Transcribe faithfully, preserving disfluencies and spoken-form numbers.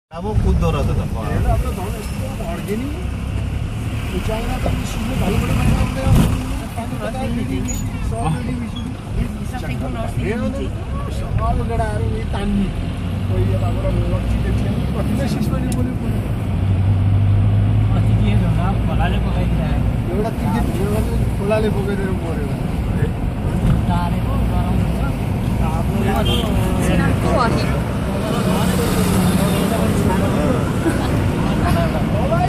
अब कुद्दो रहेछ त चाइना त मिसिनले भइबढी बनाउँदै सब गडाहरू यही तान्ने कोही यताबाट लक्ष्यले थियो कतिले सिस्टमले बोल्यो खोलाले पकाइदिएर एउटा क्रिकेट खेल्न खोलाले बोकेर मऱ्यो